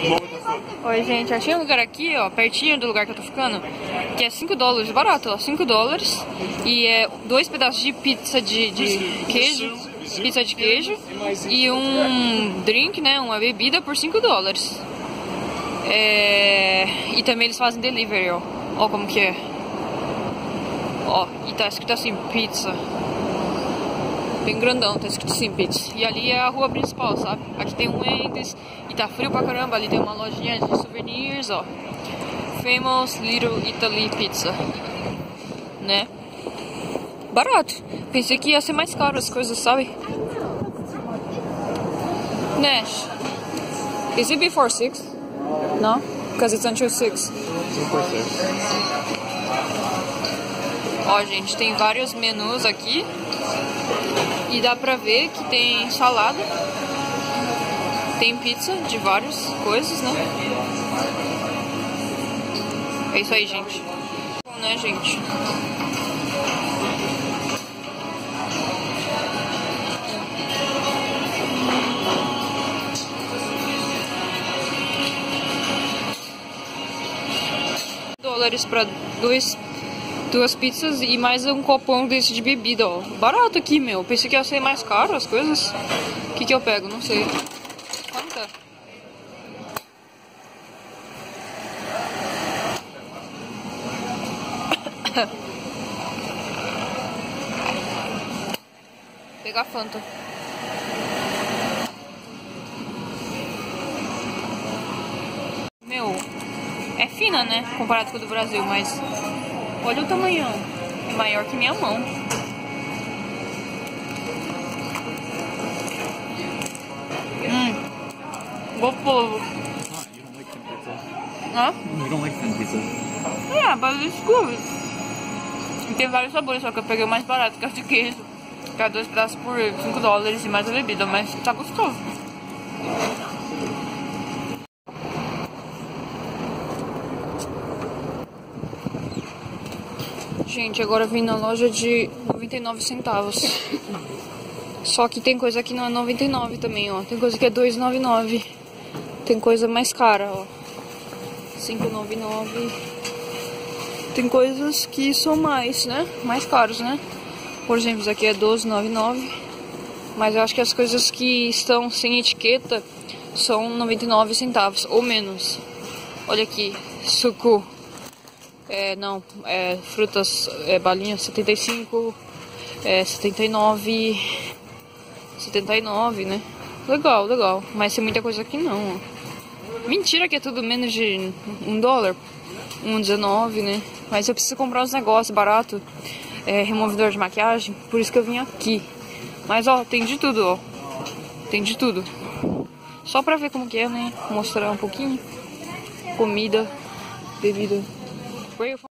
Oi, gente, achei um lugar aqui, ó, pertinho do lugar que eu tô ficando, que é $5, barato, ó, $5. E é 2 pedaços de pizza de queijo, pizza de queijo, e um drink, né, uma bebida por $5. E também eles fazem delivery, ó como que é. Ó, e tá escrito assim, pizza. Bem grandão, tá escrito assim, pizza. E ali é a rua principal, sabe? Aqui tem um Wendy's e tá frio pra caramba. Ali tem uma lojinha de souvenirs, ó. Famous Little Italy Pizza, né? Barato. Pensei que ia ser mais caro as coisas, sabe? Nash, is it before 6? No? Because it's until 6. Ó, gente, tem vários menus aqui. E dá pra ver que tem salada. Tem pizza de várias coisas, né? É isso aí, gente. Bom, né, gente? $2 pra duas pizzas e mais um copão desse de bebida, ó. Barato aqui, meu. Pensei que ia ser mais caro as coisas. O que eu pego? Não sei. Quanto? Pegar Fanta. Meu, é fina, né? Comparado com o do Brasil, mas olha o tamanho. É maior que minha mão. Bom povo. Hã? You don't like thin pizza? Yeah, but it's good. E tem vários sabores, só que eu peguei o mais barato, que é o de queijo. Que é 2 pedaços por $5 e mais a bebida, mas tá gostoso. Gente, agora eu vim na loja de 99 centavos. Só que tem coisa que não é 99 também, ó. Tem coisa que é 2,99. Tem coisa mais cara, ó. 5,99. Tem coisas que são mais, né? Mais caros, né? Por exemplo, isso aqui é 12,99. Mas eu acho que as coisas que estão sem etiqueta são 99 centavos ou menos. Olha aqui, suco. Frutas, balinha 75, 79, 79, né? Legal, legal. Mas tem muita coisa aqui não, ó. Mentira que é tudo menos de $1, 1,19, né? Mas eu preciso comprar uns negócios baratos, removedor de maquiagem, por isso que eu vim aqui. Mas ó, tem de tudo, ó. Tem de tudo. Só pra ver como que é, né? Mostrar um pouquinho. Comida, bebida.